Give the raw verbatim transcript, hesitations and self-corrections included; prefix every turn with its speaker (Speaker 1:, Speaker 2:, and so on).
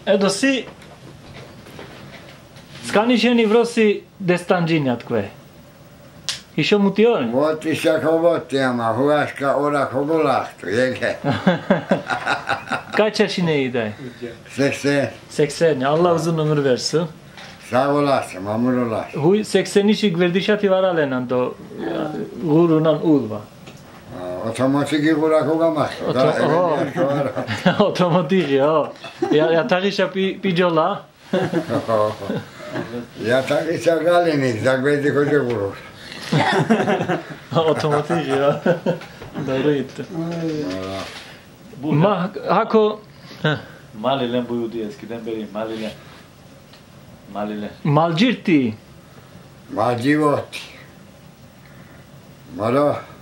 Speaker 1: Edo si skanišeni vrosi destanđinjatkve. Išo mu ti on?
Speaker 2: Vot isä kovottiama, huaska ora koko lahtu, eikä?
Speaker 1: Kaç yaşına idai?
Speaker 2: seksen.
Speaker 1: seksen. Allah uzun ömür versin.
Speaker 2: Sağ olasın, mamur olasın.
Speaker 1: Hui seksen işi verdişati varalenan do gurunan ulva.
Speaker 2: Otomatiki kura kokamaz.
Speaker 1: Otomatik ya. Ya takışa pijola.
Speaker 2: Yatak isä kalini, zakveti koca kurur.
Speaker 1: Otomatik ya. Doğru gitti. Ma hako
Speaker 3: Malilen buyurdu eskiden beri Malilen. Malilen.
Speaker 1: malcirti.
Speaker 2: Mal život. Moro.